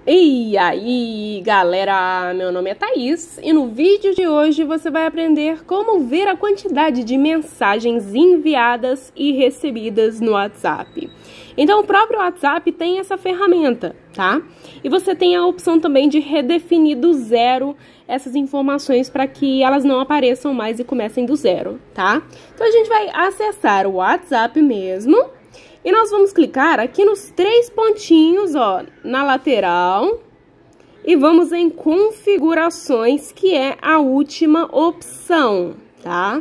E aí, galera, meu nome é Thaís e no vídeo de hoje você vai aprender como ver a quantidade de mensagens enviadas e recebidas no WhatsApp. Então, o próprio WhatsApp tem essa ferramenta, tá? E você tem a opção também de redefinir do zero essas informações para que elas não apareçam mais e comecem do zero, tá? Então, a gente vai acessar o WhatsApp mesmo. E nós vamos clicar aqui nos três pontinhos, ó, na lateral. E vamos em configurações, que é a última opção, tá?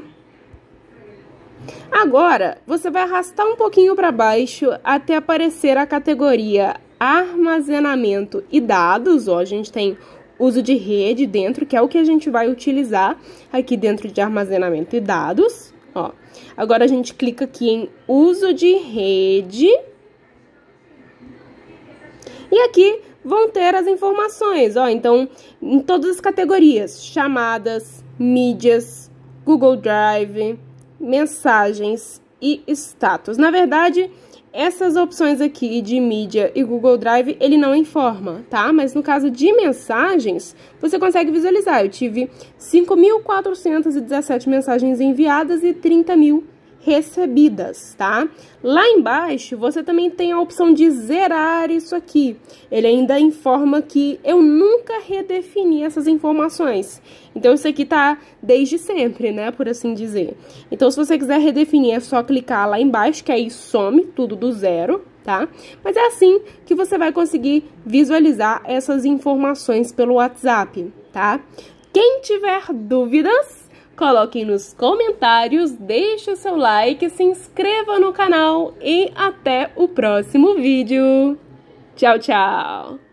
Agora, você vai arrastar um pouquinho para baixo até aparecer a categoria armazenamento e dados, ó, a gente tem uso de rede dentro, que é o que a gente vai utilizar aqui dentro de armazenamento e dados. Ó, agora a gente clica aqui em uso de rede. E aqui vão ter as informações, ó. Então, em todas as categorias, chamadas, mídias, Google Drive, mensagens e status. Na verdade, essas opções aqui de mídia e Google Drive, ele não informa, tá? Mas no caso de mensagens, você consegue visualizar. Eu tive 5.417 mensagens enviadas e 30.000 recebidas, tá? Lá embaixo, você também tem a opção de zerar isso aqui. Ele ainda informa que eu nunca redefini essas informações. Então, isso aqui tá desde sempre, né? Por assim dizer. Então, se você quiser redefinir, é só clicar lá embaixo, que aí some tudo do zero, tá? Mas é assim que você vai conseguir visualizar essas informações pelo WhatsApp, tá? Quem tiver dúvidas, coloquem nos comentários, deixe o seu like, se inscreva no canal e até o próximo vídeo. Tchau, tchau!